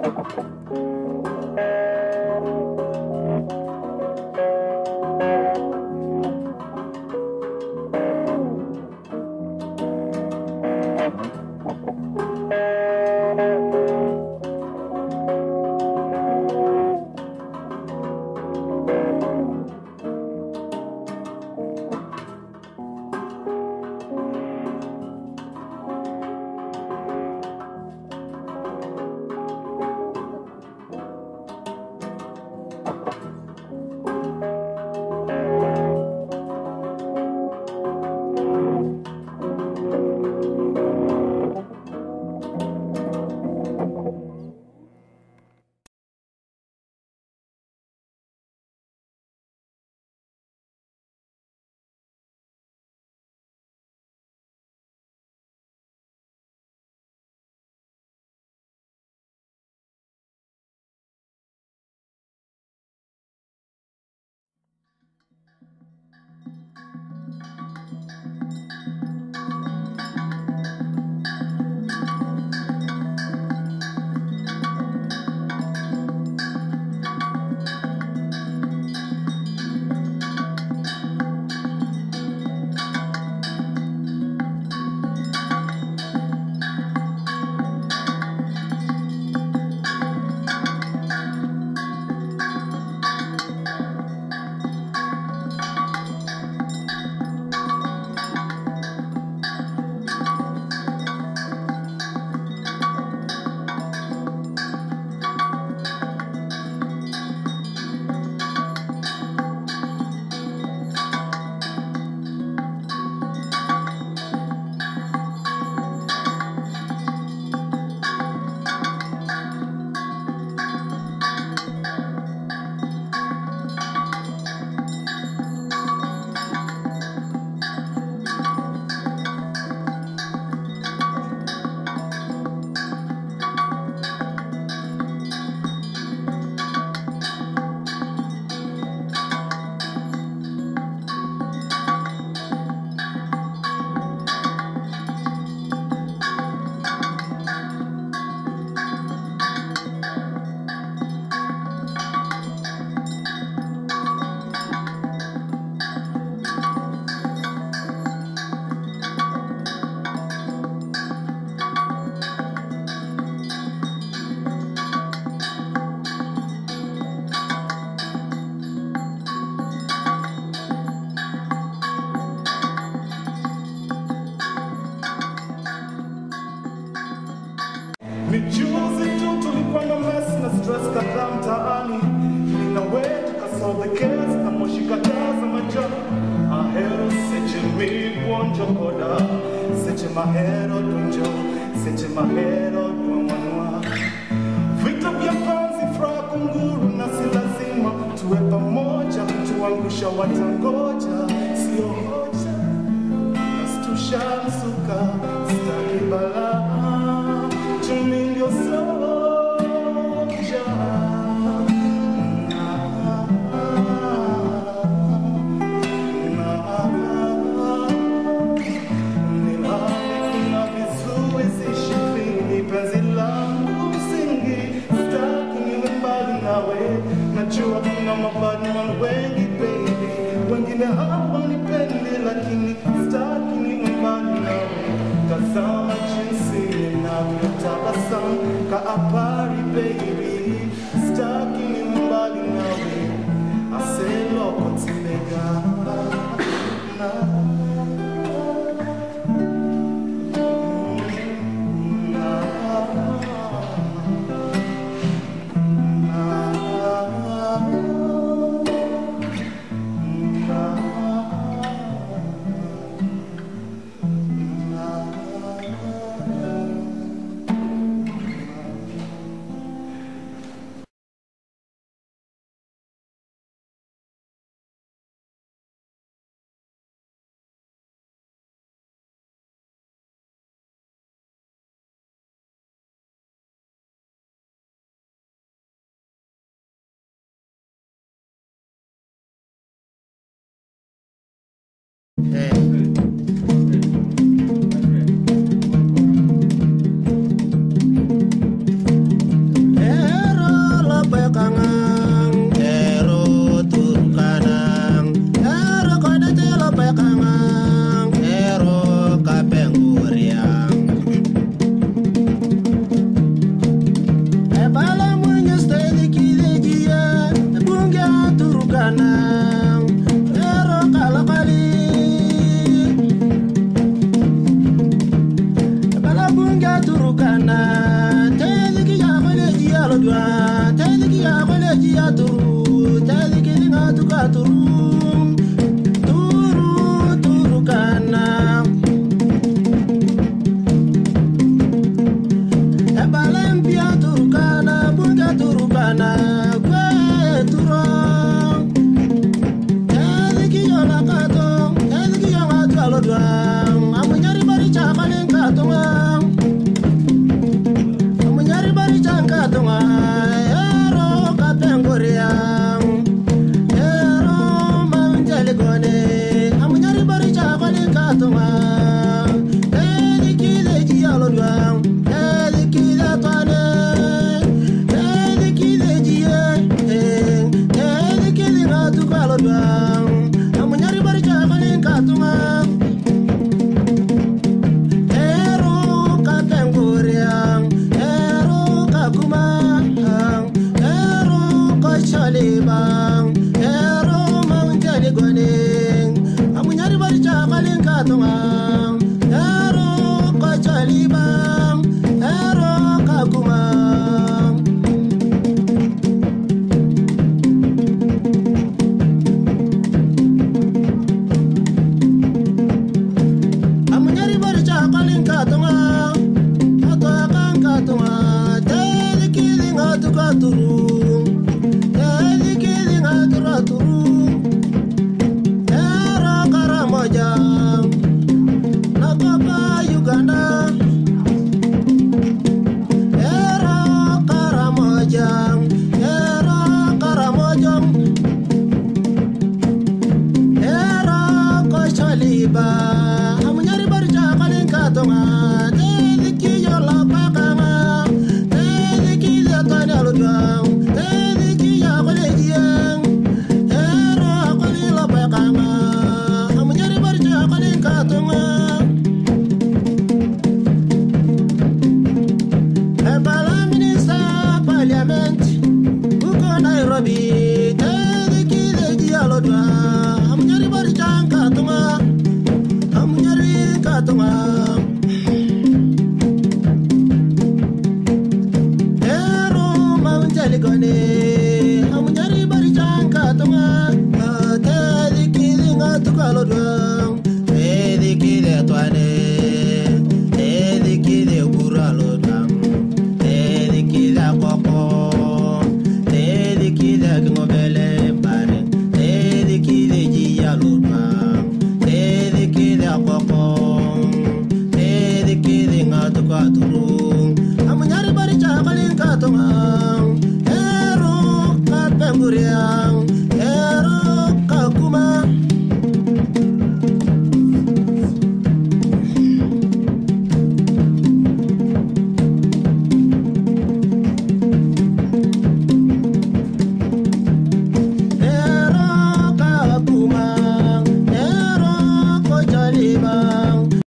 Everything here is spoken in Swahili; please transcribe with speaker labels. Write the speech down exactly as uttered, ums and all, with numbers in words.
Speaker 1: Mijuzi tu tulikuwa na mess na stress kadhaa mtaani. Ninawe tukasole cares na moshi kadhaa za majani. Ahero seche mibonjo koda, seche mahero dunjo, seche mahero duamanwa. Vita vya panzi furaha kunguru na si lazima tuwe pamoja, tuangusha watangoja, sio hoja. Nastusha msuka, sitaki balaa. To me, you're so najua kuna mabadi man wengi baby, wengine hawanipendi lakini sitaki niwe mbali nawe. Tazama jinsi ninavyotabasamu kaapari baby, sitaki niwe mbali nawe. Aselo kotilega na
Speaker 2: Yeah. alodwa teliki ya koleji ya turu teliki linga tuka turu turu turu kana ebalempia turu kana bunga turu kana kwe turu teliki ya lakato teliki ya watu alodwa amunyari bari chakale katonga amunyari bari chakatonga ero kapengoria ero mantele gone amunyari bari chakale katonga teliki leji alodwa teliki la tane teliki leji eh teliki la tukalodwa amunyari bari chakale katonga bang ero mantele gone amunyari bari chakale katonga ero ko chali bang ero kakuma amunyari bari chakale katonga ato kan katonga teliki linga tukaturu amunyari bari chakale katonga teliki yola pakama teliki letane alodwa teliki ya koleji ero akole la pakama amunyari bari chakale katonga ebala minister parliament uko Nairobi teliki leji alodwa amunyari bari chakatonga katonga ero mantele gone amunyari bari katonga teliki linga tukalodwa teliki letwane